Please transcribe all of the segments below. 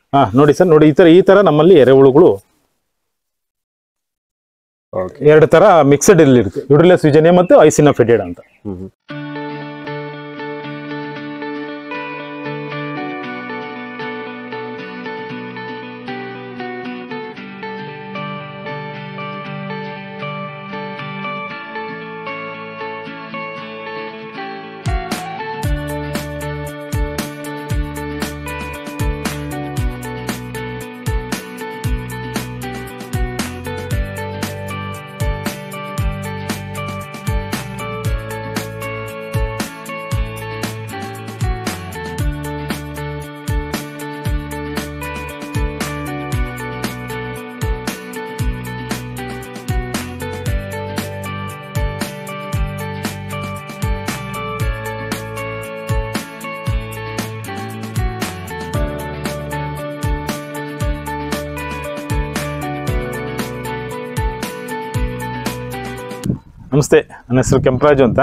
ನೋಡಿ ಸರ್, ನೋಡಿ ಈ ತರ ನಮ್ಮಲ್ಲಿ ಎರೆಹುಳುಗಳು ಎರಡು ತರ ಮಿಕ್ಸಡ್ ಇಲ್ಲಿ ಇರುತ್ತೆ, ಯುಡ್ರಿಲಸ್ ವಿಜೇನಿಯಾ ಮತ್ತು ಐಸಿನಾ ಫೆಟೇಡಾ ಅಂತ. ನಮಸ್ತೆ, ನನ್ನ ಹೆಸರು ಕೆಂಪರಾಜು ಅಂತ.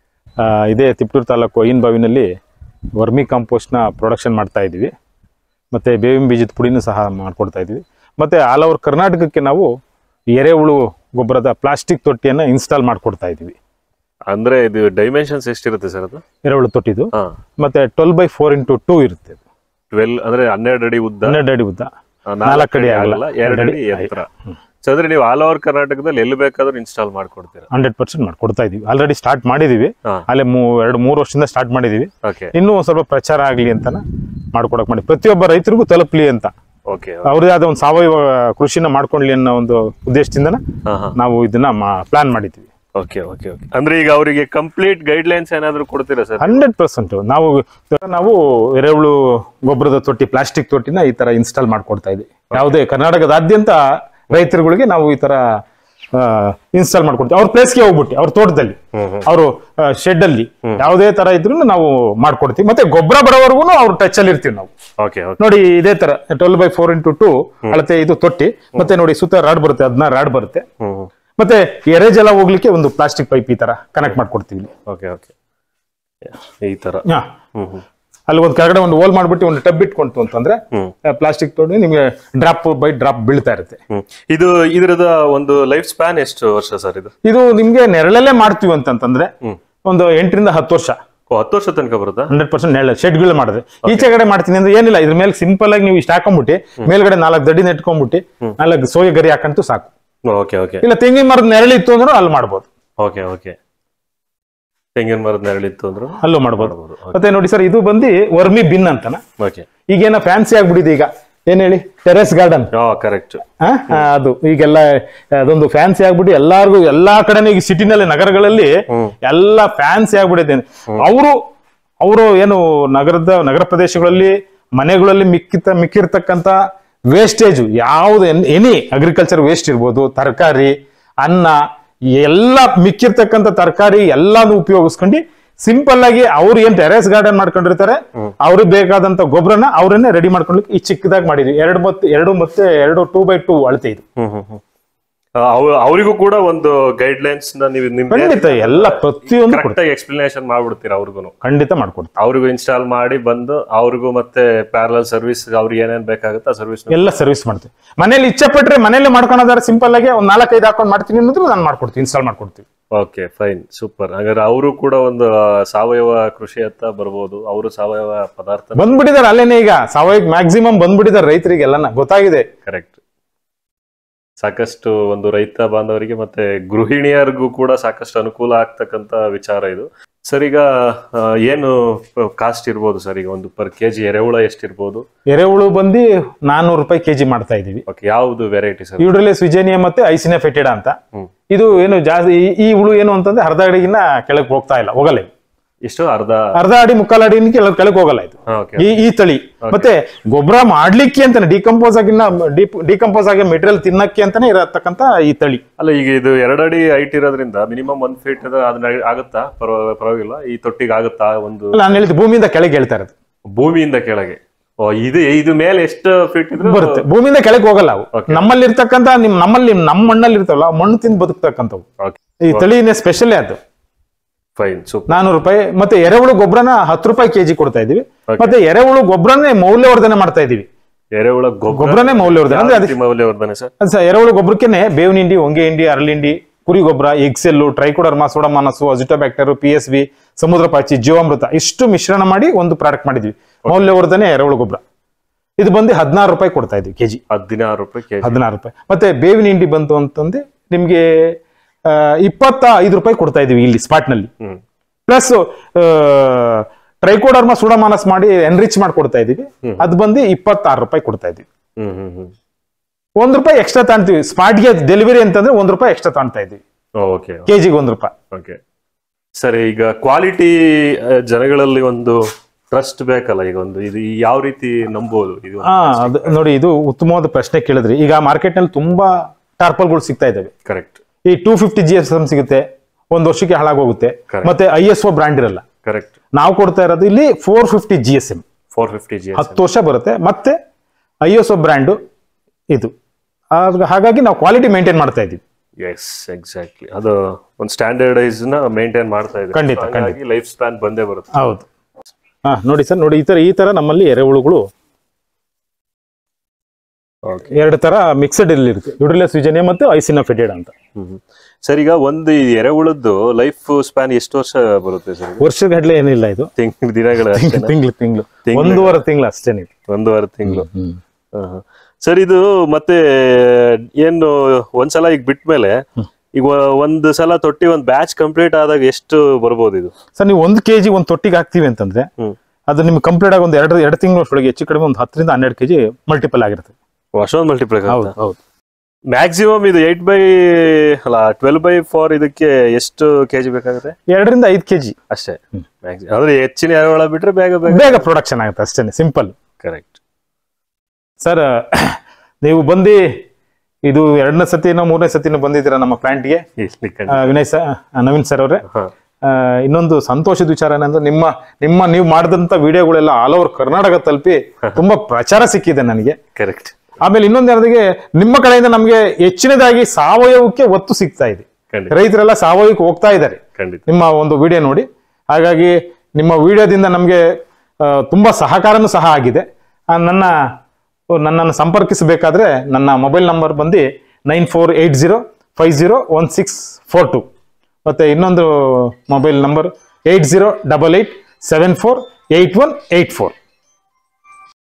ಇದೇ ತಿಪ್ಟೂರು ತಾಲೂಕು ಐನಬಾವಿನಲ್ಲಿ ವರ್ಮಿ ಕಾಂಪೋಸ್ಟ್ನ ಪ್ರೊಡಕ್ಷನ್ ಮಾಡ್ತಾ ಇದ್ದೀವಿ, ಮತ್ತು ಬೇವಿನ ಬೀಜದ ಪುಡಿನೂ ಸಹ ಮಾಡ್ಕೊಡ್ತಾ ಇದ್ದೀವಿ. ಮತ್ತು ಆಲ್ ಓವರ್ ಕರ್ನಾಟಕಕ್ಕೆ ನಾವು ಎರೆಹುಳು ಗೊಬ್ಬರದ ಪ್ಲಾಸ್ಟಿಕ್ ತೊಟ್ಟಿಯನ್ನು ಇನ್ಸ್ಟಾಲ್ ಮಾಡಿಕೊಡ್ತಾ ಇದ್ದೀವಿ. ಅಂದರೆ ಇದು ಡೈಮೆನ್ಷನ್ಸ್ ಎಷ್ಟಿರುತ್ತೆ ಸರ್ ಅದು? ಎರೆಹುಳು ತೊಟ್ಟಿದು ಮತ್ತು 12x4x2 ಇರುತ್ತೆ. 12 ಅಂದರೆ 12 ಅಡಿ ಉದ್ದ, 12 ಅಡಿ ಉದ್ದ, 4 ಅಡಿ ಆಗಲ್ಲ, 2 ಅಡಿ ಎತ್ತರ. ಸೊ ಅಂದ್ರೆ ನೀವು ಆಲ್ ಓವರ್ ಕರ್ನಾಟಕದಲ್ಲಿ ಎಲ್ಲಿ ಬೇಕಾದ್ರೂ ಇನ್ಸ್ಟಾಲ್ ಮಾಡ್ಕೊಡ್ತೀರಾ? 100% ಮಾಡ್ಕೊಡ್ತಾ ಇದೀವಿ. ಆಲ್ರೆಡಿ ಸ್ಟಾರ್ಟ್ ಮಾಡಿದೀವಿ, ಅಲ್ಲೇ 2-3 ವರ್ಷದಿಂದ ಸ್ಟಾರ್ಟ್ ಮಾಡಿದೀವಿ. ಇನ್ನೂ ಒಂದ್ ಸ್ವಲ್ಪ ಪ್ರಚಾರ ಆಗ್ಲಿ ಅಂತ ಮಾಡ್ಕೊಡಕ್ ಮಾಡಿ, ಪ್ರತಿಯೊಬ್ಬ ರೈತರಿಗೂ ತಲುಪಲಿ ಅಂತ, ಅವ್ರದೇ ಆದ ಒಂದು ಸಾವಯವ ಕೃಷಿನ ಮಾಡ್ಕೊಂಡ್ಲಿ ಅನ್ನೋ ಒಂದು ಉದ್ದೇಶದಿಂದ ನಾವು ಇದನ್ನ ಪ್ಲಾನ್ ಮಾಡಿದ್ವಿ. ಅಂದ್ರೆ ಈಗ ಅವರಿಗೆ ಕಂಪ್ಲೀಟ್ ಗೈಡ್ ಲೈನ್ಸ್ ಏನಾದ್ರು ಕೊಡ್ತೀರಾ ಸರ್? 100% ನಾವು ಎರೆಹುಳು ಗೊಬ್ಬರದ ತೊಟ್ಟಿ, ಪ್ಲಾಸ್ಟಿಕ್ ತೊಟ್ಟಿನ ಈ ತರ ಇನ್ಸ್ಟಾಲ್ ಮಾಡ್ಕೊಡ್ತಾ ಇದೀವಿ. ಯಾವುದೇ ಕರ್ನಾಟಕದಾದ್ಯಂತ ರೈತರುಗಳಿಗೆ ನಾವು ಈ ತರ ಇನ್ಸ್ಟಾಲ್ ಮಾಡ್ಕೊಡ್ತೀವಿ. ಅವ್ರ ಪ್ಲೇಸ್ಗೆ ಹೋಗ್ಬಿಟ್ಟು ಅವ್ರ ತೋಟದಲ್ಲಿ, ಅವರು ಶೆಡ್ ಅಲ್ಲಿ ಯಾವುದೇ ತರ ಇದ್ರು ನಾವು ಮಾಡ್ಕೊಡ್ತೀವಿ. ಮತ್ತೆ ಗೊಬ್ಬರ ಬರೋವರೆಗೂ ಅವ್ರ ಟಚ್ ಅಲ್ಲಿ ಇರ್ತೀವಿ ನಾವು. ನೋಡಿ ಇದೇ ತರ 12x4x2 ಅಳತೆ ಇದು ತೊಟ್ಟಿ. ಮತ್ತೆ ನೋಡಿ ಸುತ್ತ ರಾಡ್ ಬರುತ್ತೆ, 16 ರಾಡ್ ಬರುತ್ತೆ. ಮತ್ತೆ ಎರೆಜಲ ಹೋಗ್ಲಿಕ್ಕೆ ಒಂದು ಪ್ಲಾಸ್ಟಿಕ್ ಪೈಪ್ ಈ ತರ ಕನೆಕ್ಟ್ ಮಾಡ್ಕೊಡ್ತೀವಿ. ಈ ತರ ಅಲ್ಲಿ ಒಂದು ಕೆಳಗಡೆ ಒಂದು ಹೋಲ್ ಮಾಡ್ಬಿಟ್ಟು ಒಂದು ಟಬ್ ಇಟ್ಕೊಂತು ಅಂತಂದ್ರೆ ಪ್ಲಾಸ್ಟಿಕ್ ತೊಟ್ಟಿ ನಿಮ್ಗೆ ಡ್ರಾಪ್ ಬೈ ಡ್ರಾಪ್ ಬೀಳ್ತಾ ಇರುತ್ತೆ. ಇದು ಇದರದ ಒಂದು ಲೈಫ್ ಸ್ಪ್ಯಾನ್ ಎಷ್ಟು ವರ್ಷ ಸರ್? ಇದು ನಿಮ್ಗೆ ನೆರಳಲ್ಲೇ ಮಾಡ್ತೀವಿ ಅಂತಂದ್ರೆ ಒಂದು 8 ರಿಂದ 10 ವರ್ಷ. 10 ವರ್ಷ ತನಕ ಬರುತ್ತಾ? 100% ನೆರಳು ಶೆಡ್ಗಳು ಮಾಡಿದ್ರೆ. ಈಚೆ ಕಡೆ ಮಾಡ್ತೀನಿ ಅಂದ್ರೆ ಏನಿಲ್ಲ, ಇದ್ರ ಮೇಲೆ ಸಿಂಪಲ್ ಆಗಿ ನೀವು ಇಷ್ಟ ಹಾಕೊಂಡ್ಬಿಟ್ಟು ಮೇಲ್ಗಡೆ 4 ದಡ್ಡಿ ನೆಟ್ಕೊಂಡ್ಬಿಟ್ಟು 4 ಸೋಗೆ ಗರಿ ಹಾಕಂತೂ ಸಾಕು. ಇಲ್ಲ ತೆಂಗಿನ ಮರದ ನೆರಳಿತ್ತು ಅಂದ್ರೆ ಅಲ್ಲಿ ಮಾಡ್ಬೋದು. ತೆಂಗಿನ ಮರದ ನೆರಳಿತ್ತು ಅಂದ್ರೆ ಅಲ್ಲೂ ಮಾಡ್ಬೋದು. ಮತ್ತೆ ನೋಡಿ ಸರ್, ಇದು ಬಂದು ವರ್ಮಿ ಬಿನ್ ಅಂತನ. ಈಗೇನ ಫ್ಯಾನ್ಸಿ ಆಗ್ಬಿಟ್ಟಿದೆ, ಈಗ ಏನ್ ಹೇಳಿ ಟೆರೆಸ್ ಗಾರ್ಡನ್. ಕರೆಕ್ಟ್. ಅದು ಈಗೆಲ್ಲ ಅದೊಂದು ಫ್ಯಾನ್ಸಿ ಆಗ್ಬಿಟ್ಟು ಎಲ್ಲಾರ್ಗು ಎಲ್ಲಾ ಕಡೆನೂ ಈಗ ಸಿಟಿನಲ್ಲಿ ನಗರಗಳಲ್ಲಿ ಎಲ್ಲಾ ಫ್ಯಾನ್ಸಿ ಆಗ್ಬಿಟ್ಟಿದೆ. ಅವರು ಏನು ನಗರ ಪ್ರದೇಶಗಳಲ್ಲಿ ಮನೆಗಳಲ್ಲಿ ಮಿಕ್ಕಿರ್ತಕ್ಕಂಥ ವೇಸ್ಟೇಜ್ ಯಾವ್ದು ಎನಿ ಅಗ್ರಿಕಲ್ಚರ್ ವೇಸ್ಟ್ ಇರ್ಬೋದು, ತರಕಾರಿ, ಅನ್ನ, ಎಲ್ಲ ಮಿಕ್ಕಿರ್ತಕ್ಕಂಥ ತರಕಾರಿ ಎಲ್ಲಾನು ಉಪಯೋಗಿಸ್ಕೊಂಡು ಸಿಂಪಲ್ ಆಗಿ ಅವ್ರು ಏನ್ ಟೆರೆಸ್ ಗಾರ್ಡನ್ ಮಾಡ್ಕೊಂಡಿರ್ತಾರೆ, ಅವ್ರಿಗೆ ಬೇಕಾದಂತ ಗೊಬ್ಬರನ ಅವ್ರನ್ನೇ ರೆಡಿ ಮಾಡ್ಕೊಳ್ಲಿಕ್ಕೆ ಈ ಚಿಕ್ಕದಾಗಿ ಮಾಡಿದ್ವಿ. 2 ಮತ್ತೆ 2x2 ಅಳತೆ ಇದು. ಅವರಿಗೂ ಕೂಡ ಒಂದು ಗೈಡ್ ಲೈನ್ಸ್ ಖಂಡಿತ ಎಲ್ಲ ಪ್ರತಿಯೊಂದು ಎಕ್ಸ್ಪ್ಲನೇಷನ್ ಮಾಡ್ಬಿಡ್ತೀರಾ? ಅವ್ರಿಗೂ ಖಂಡಿತ ಮಾಡ್ಕೊಡ್ತೀವಿ. ಅವ್ರಿಗೂ ಇನ್ಸ್ಟಾಲ್ ಮಾಡಿ ಬಂದು ಅವ್ರಿಗೂ ಮತ್ತೆ ಪ್ಯಾರಲಲ್ ಸರ್ವಿಸ್ ಅವ್ರಿಗೆ ಏನೇನ್ ಬೇಕಾಗುತ್ತೆ ಆ ಸರ್ವಿಸ್ ಎಲ್ಲ ಸರ್ವಿಸ್ ಮಾಡ್ತೀವಿ. ಮನೇಲಿ ಇಚ್ಛೆ ಪಟ್ರೆ ಮನೇಲಿ ಮಾಡ್ಕೊಳೋದಾದ್ರೆ ಸಿಂಪಲ್ ಆಗಿ ಒಂದು 4-5 ಹಾಕೊಂಡು ಮಾಡ್ತೀನಿ ಅನ್ನೋದು ನಾನು ಮಾಡ್ಕೊಡ್ತೀವಿ, ಇನ್ಸ್ಟಾಲ್ ಮಾಡ್ಕೊಡ್ತೀವಿ. Fine, super. ಹಾಗಾದ್ರೆ ಅವರು ಕೂಡ ಒಂದು ಸಾವಯವ ಕೃಷಿ ಹತ್ತ ಬರ್ಬೋದು. ಅವರು ಸಾವಯವ ಪದಾರ್ಥ ಬಂದ್ಬಿಟ್ಟಿದ್ದಾರೆ ಅಲ್ಲೇನೆ, ಈಗ ಸಾವಯವ ಮ್ಯಾಕ್ಸಿಮಮ್ ಬಂದ್ಬಿಟ್ಟಿದ್ದಾರೆ ರೈತರಿಗೆಲ್ಲ ಗೊತ್ತಾಗಿದೆ. ಕರೆಕ್ಟ್. ಸಾಕಷ್ಟು ಒಂದು ರೈತ ಬಾಂಧವರಿಗೆ ಮತ್ತೆ ಗೃಹಿಣಿಯರಿಗೂ ಕೂಡ ಸಾಕಷ್ಟು ಅನುಕೂಲ ಆಗ್ತಕ್ಕಂತ ವಿಚಾರ ಇದು. ಸರ್, ಈಗ ಏನು ಕಾಸ್ಟ್ ಇರ್ಬೋದು ಸರ್? ಈಗ ಒಂದು ಪರ್ ಕೆಜಿ ಎರೆಹುಳ ಎಷ್ಟಿರ್ಬೋದು? ಎರೆಹುಳು ಬಂದು 400 ರೂಪಾಯಿ ಕೆಜಿ ಮಾಡ್ತಾ ಇದೀವಿ. ಯಾವ್ದು ವೆರೈಟಿ ಸರ್? ಯುಡ್ರಿಲಸ್ ವಿಜೇನಿಯಾ ಮತ್ತೆ ಐಸಿನಾ ಫೆಟೇಡಾ ಅಂತ. ಇದು ಏನು ಜಾಸ್ತಿ ಈ ಹುಳು ಏನು ಅಂತಂದ್ರೆ ಅರ್ಧ ಅಡಿಗಿನ ಕೆಳಗೆ ಹೋಗಲ್ಲ. ಎಷ್ಟು? ಅರ್ಧ ಅಡಿ 3/4 ಅಡಿ ಕೆಳಗೆ ಹೋಗಲ್ಲ ಇದು ಈ ತಳಿ. ಮತ್ತೆ ಗೊಬ್ಬರ ಮಾಡ್ಲಿಕ್ಕೆ ಅಂತಾನೆ ಡಿಕಂಪೋಸ್ ಆಗಿ ಮೆಟೀರಿಯಲ್ ತಿನ್ನಕ್ಕೆ ಅಂತಾನೆ ಇರತಕ್ಕಂತ ಈ ತಳಿ. ಅಲ್ಲ, ಈಗ ಇದು 2 ಅಡಿ ಹೈಟ್ ಇರೋದ್ರಿಂದ ಮಿನಿಮಮ್ 1 ಫೀಟ್ ಆಗುತ್ತಾ? ಪರವಾಗಿಲ್ಲ, ಈ ತೊಟ್ಟಿಗೆ ಆಗುತ್ತಾ? ನಾನು ಹೇಳಿದ್ದು ಭೂಮಿಯಿಂದ ಕೆಳಗೆ ಹೇಳ್ತಾ ಇರೋದು. ಭೂಮಿಯಿಂದ ಕೆಳಗೆ. ಇದು ಮೇಲೆ ಎಷ್ಟು ಫೀಟ್ ಇದ್ರೆ ಬರುತ್ತೆ? ಭೂಮಿಯಿಂದ ಕೆಳಗೆ ಹೋಗಲ್ಲ ಅವು. ನಮ್ಮಲ್ಲಿ ಇರ್ತಕ್ಕಂತ ನಮ್ಮ ಮಣ್ಣಲ್ಲಿ ಇರ್ತಾವಲ್ಲ, ಮಣ್ಣು ತಿಂದು ಬದುಕ್ತಕ್ಕಂಥವು. ಈ ತಳಿನೇ ಸ್ಪೆಷಲ್ ಅದು. Fine, super. 400 ರೂಪಾಯಿ. ಮತ್ತೆ ಎರೆಹುಳು ಗೊಬ್ಬರನ 10 ರೂಪಾಯಿ ಕೆಜಿ ಕೊಡ್ತಾ ಇದೀವಿ. ಮತ್ತೆ ಎರೆಹುಳು ಗೊಬ್ಬರನೇ ಮೌಲ್ಯವರ್ಧನೆ ಮಾಡ್ತಾ ಇದೀವಿ. ಎರೆಹುಳ ಗೊಬ್ಬರನೇ ಮೌಲ್ಯವರ್ಧನೆ ಅಂದ್ರೆ ಅದಕ್ಕೆ ಮೌಲ್ಯವರ್ಧನೆ ಸರ್. ಅದು ಸರ್ ಎರೆಹುಳು ಗೊಬ್ಬರಕ್ಕೆ ಬೇವಿನ ಹಿಂಡಿ, ಹೊಂಗೆ ಹಿಂಡಿ, ಅರಳಿಂಡಿ, ಕುರಿ ಗೊಬ್ಬರ, ಎಕ್ಸೆಲ್ಲು, ಟ್ರೈಕೋಡರ್ಮಾ, ಸೋಡಮಾನಸು, ಅಜಿಟೋಬ್ಯಾಕ್ಟರ್, PSV, ಸಮುದ್ರ ಪಾಚಿ, ಜೀವಾಮೃತ ಇಷ್ಟು ಮಿಶ್ರಣ ಮಾಡಿ ಒಂದು ಪ್ರಾಡಕ್ಟ್ ಮಾಡಿದ್ವಿ, ಮೌಲ್ಯವರ್ಧನೆ ಎರೆಹುಳು ಗೊಬ್ಬರ. ಇದು ಬಂದು 16 ರೂಪಾಯಿ ಕೊಡ್ತಾ ಇದ್ವಿ ಕೆಜಿ. 16 ರೂಪಾಯಿ ಕೆಜಿ. 16 ರೂಪಾಯಿ. ಮತ್ತೆ ಬೇವಿನ ಹಿಂಡಿ ಬಂತು ಅಂತಂದ್ರೆ ನಿಮ್ಗೆ 25 ರೂಪಾಯಿ ಕೊಡ್ತಾ ಇದೀವಿ ಇಲ್ಲಿ ಸ್ಪಾಟ್ ನಲ್ಲಿ. ಪ್ಲಸ್ ಟ್ರೈಕೋಡರ್ಮಾ, ಸೂಡೋಮಾನಸ್ ಮಾಡಿ ಎನ್ರಿಚ್ ಮಾಡಿ ಕೊಡ್ತಾ ಇದೀವಿ, ಅದು ಬಂದು 26 ರೂಪಾಯಿ ಕೊಡ್ತಾ ಇದೀವಿ. 1 ರೂಪಾಯಿ ಎಕ್ಸ್ಟ್ರಾ ತಾಣ್ತೀವಿ ಸ್ಪಾಟ್ಗೆ ಡೆಲಿವರಿ ಅಂತಂದ್ರೆ 1 ರೂಪಾಯಿ ಎಕ್ಸ್ಟ್ರಾ ತಾಣ್ತಾ ಇದೀವಿ. ಕೆಜಿಗೆ 1 ರೂಪಾಯಿ. ಓಕೆ ಸರಿ, ಈಗ ಕ್ವಾಲಿಟಿ ಜನಗಳಲ್ಲಿ ಒಂದು ಟ್ರಸ್ಟ್ ಬೇಕಲ್ಲ, ಈಗ ಒಂದು ಇದು ಯಾವ ರೀತಿ ನಂಬೋದು ಇದು? ಅದು ನೋಡಿ, ಇದು ಉತ್ತಮವಾದ ಪ್ರಶ್ನೆ ಕೇಳಿದ್ರಿ. ಈಗ ಮಾರ್ಕೆಟ್ ನಲ್ಲಿ ತುಂಬಾ ಟಾರ್ಪಲ್ಗಳು ಸಿಗ್ತಾ ಇದಾವೆ. ಕರೆಕ್ಟ್. ಈ 250 GSM ಸಿಗುತ್ತೆ, 1 ವರ್ಷಕ್ಕೆ ಹಾಳಾಗೋಗುತ್ತೆ, ಮತ್ತೆ ISO ಬ್ರಾಂಡ್ ಇರಲ್ಲ. ಕರೆಕ್ಟ್. ನಾವು ಕೊಡ್ತಾ ಇರೋದು ಇಲ್ಲಿ 450 GSM, 10 ವರ್ಷ ಬರುತ್ತೆ, ಮತ್ತೆ ISO ಬ್ರ್ಯಾಂಡ್ ಇದು. ಹಾಗಾಗಿ ನಾವು ಕ್ವಾಲಿಟಿ ಮೇಂಟೈನ್ ಮಾಡ್ತಾ ಇದೀವಿ. Yes, exactly. ಅದು ಒಂದು ಸ್ಟ್ಯಾಂಡರ್ಡೈಸ್ ನ ಮೇಂಟೈನ್ ಮಾಡ್ತಾ ಇದ್ದೀವಿ. ಖಂಡಿತ ಲೈಫ್ ಸ್ಪ್ಯಾನ್ ಬಂದೇ ಬರುತ್ತೆ. ಹೌದು. ನೋಡಿ ಸರ್, ನೋಡಿ ಈ ತರ ನಮ್ಮಲ್ಲಿ ಎರೆಹುಳುಗಳು 2 ತರ ಮಿಕ್ಸಡ್ ಇಲ್ಲಿ ಇರುತ್ತೆ, ಯುಡ್ರಿಲಸ್ ವಿಜನಿಯಾ ಮತ್ತು ಐಸಿನೋಫಿಡಿಯಾ ಅಂತ. ಸರ್, ಈಗ ಒಂದು ಎರೆಹುಳದ್ದು ಲೈಫ್ ಸ್ಪ್ಯಾನ್ ಎಷ್ಟು ವರ್ಷ ಬರುತ್ತೆ ಸರ್? ವರ್ಷಗಟ್ಟಲೆ ಏನಿಲ್ಲ, ಇದು ದಿನಗಳ ತಿಂಗಳು 1.5 ತಿಂಗಳು ಅಷ್ಟೇನೆ. 1.5 ತಿಂಗಳು. ಸರ್, ಇದು ಮತ್ತೆ ಏನು ಒಂದ್ಸಲ ಈಗ ಬಿಟ್ಮೇಲೆ ಈಗ ಒಂದು ಸಲ ತೊಟ್ಟಿ ಒಂದು ಬ್ಯಾಚ್ ಕಂಪ್ಲೀಟ್ ಆದಾಗ ಎಷ್ಟು ಬರ್ಬೋದು ಇದು? ಸರ್, ನೀವು 1 kg ಒಂದು ತೊಟ್ಟಿಗೆ ಹಾಕ್ತಿವಿ ಅಂತಂದ್ರೆ ಅದು ನಿಮ್ಗೆ ಕಂಪ್ಲೀಟ್ ಆಗಿ ಒಂದು 2 ತಿಂಗಳೊಳಗೆ ಹೆಚ್ಚು ಕಡಿಮೆ ಒಂದು 10 ರಿಂದ 12 kg ಮಲ್ಟಿಪಲ್ ಆಗಿರುತ್ತೆ. ಅಷ್ಟೊಂದು ಮಲ್ಟಿಪಲ್. ಹೌದು. ಮ್ಯಾಕ್ಸಿಮಮ್ ಇದು 12/4 ಇದಕ್ಕೆ ಎಷ್ಟು ಕೆಜಿ ಬೇಕಾಗುತ್ತೆ? 2 ರಿಂದ 5 kg ಅಷ್ಟೇ. ಅಂದ್ರೆ ಹೆಚ್ಚಿನ ಎರೆಹುಳ ಬಿಟ್ರೆ ಬೇಗ ಪ್ರೊಡಕ್ಷನ್ ಆಗುತ್ತೆ ಅಷ್ಟೇ, ಸಿಂಪಲ್. ಕರೆಕ್ಟ್. ಸರ್, ನೀವು ಬಂದು ಇದು 2ನೇ ಸತಿನೋ 3ನೇ ಸತಿನೋ ಬಂದಿದ್ದೀರಾ ನಮ್ಮ ಪ್ಲಾಂಟ್ಗೆ, ನವೀನ್ ಸರ್ ಅವರೇ. ಇನ್ನೊಂದು ಸಂತೋಷದ ವಿಚಾರ ಏನಂದ್ರೆ ನೀವು ಮಾಡಿದಂತ ವಿಡಿಯೋಗಳೆಲ್ಲ ಆಲ್ ಓವರ್ ಕರ್ನಾಟಕ ತಲುಪಿ ತುಂಬಾ ಪ್ರಚಾರ ಸಿಕ್ಕಿದೆ ನನಗೆ. ಕರೆಕ್ಟ್. ಆಮೇಲೆ ಇನ್ನೊಂದು ಯಾವ್ದಿಗೆ ನಿಮ್ಮ ಕಡೆಯಿಂದ ನಮ್ಗೆ ಹೆಚ್ಚಿನದಾಗಿ ಸಾವಯವಕ್ಕೆ ಒತ್ತು ಸಿಗ್ತಾ ಇದೆ. ರೈತರೆಲ್ಲ ಸಾವಯವಕ್ಕೆ ಹೋಗ್ತಾ ಇದ್ದಾರೆ ನಿಮ್ಮ ಒಂದು ವಿಡಿಯೋ ನೋಡಿ. ಹಾಗಾಗಿ ನಿಮ್ಮ ವಿಡಿಯೋದಿಂದ ನಮ್ಗೆ ತುಂಬಾ ಸಹಕಾರನೂ ಸಹ ಆಗಿದೆ. ನನ್ನನ್ನು ಸಂಪರ್ಕಿಸಬೇಕಾದ್ರೆ ನನ್ನ ಮೊಬೈಲ್ ನಂಬರ್ ಬಂದು 9480501642, ಮತ್ತೆ ಇನ್ನೊಂದು ಮೊಬೈಲ್ ನಂಬರ್ 8088748184.